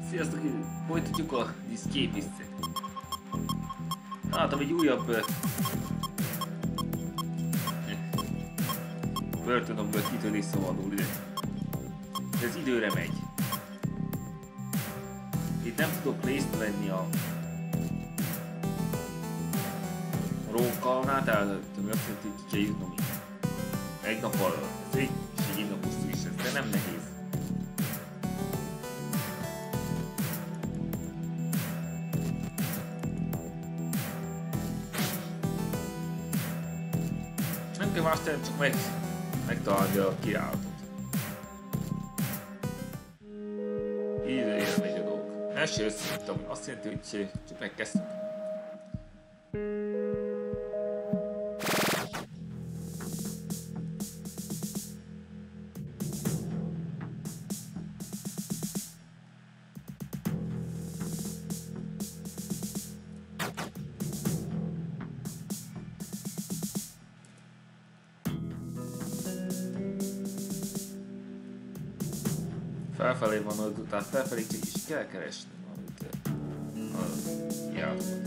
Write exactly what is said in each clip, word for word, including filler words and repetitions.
Sziasztok! Folytatjuk a Escapists-et. Látom egy újabb börtönömből kitörés szabadul ide. Ez időre megy. Itt nem tudok részt venni a rókalnál, tehát ami azt jelenti, hogy ki kell jutnom itt. Egy nap alatt. Ez egy, és egy nap hosszú is ez, de nem nehéz. Nem kell más tenni, csak meg, megtalálni a királyot. Időre megy a dolg. Első összeírtam, azt jelenti, hogy csak megkezdtük. Felfelé van az, tehát felfelé csak is kell keresni valamit. A kiállatot.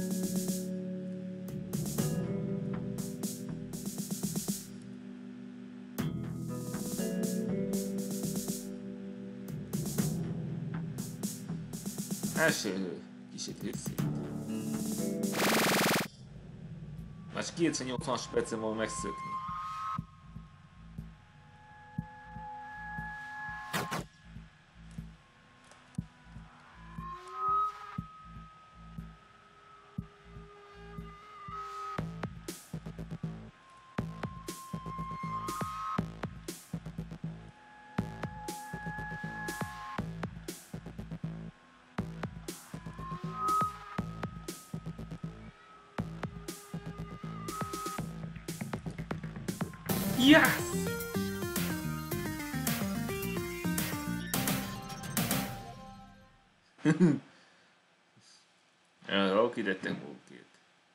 Első kicsit részét. Már kétszáznyolcvan percen van megszökni. Yes! Arra kidettem módkét.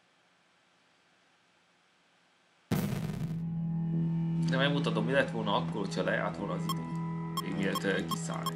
De megmutatom, mi lett volna akkor, hogyha lejárt volna az idő. Még miért kiszállni.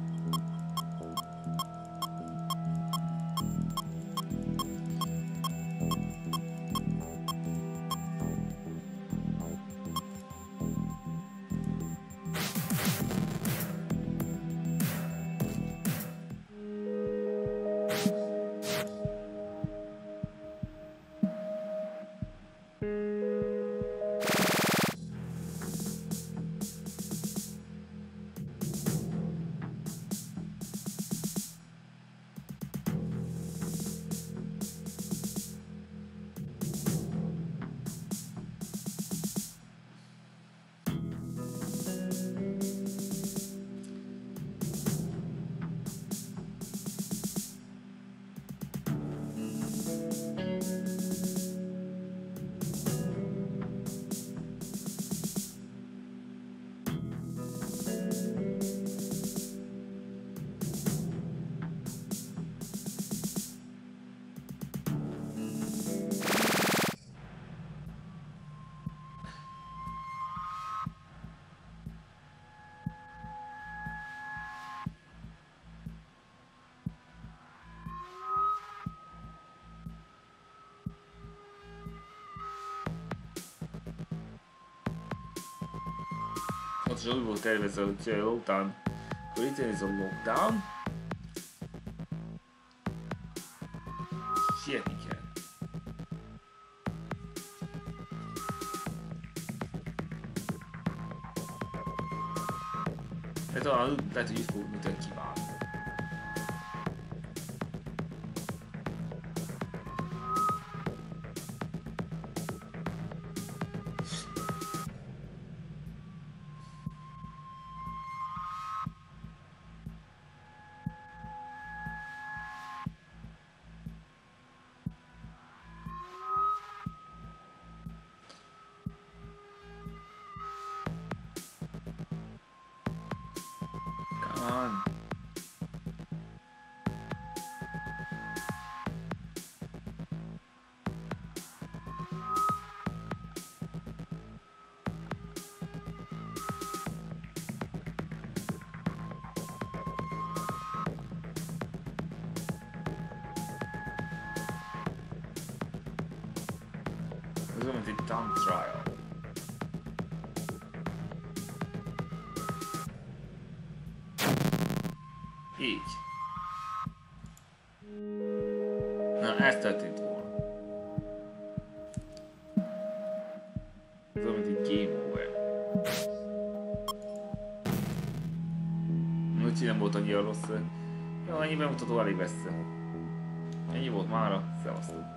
Az úgy volt tervezve, hogy után, akkor itt ez a lockdown. Sietni kell. De talán lehet, hogy így fogunk mitől kívánni. Ez olyan, mint egy time trial. Így. Na, ez történt volna. Ez olyan, mint egy game over. Úgyhogy nem volt annyira rossz. Jó, ennyi bemutató elég messze. Ennyi volt mára, szevasztok.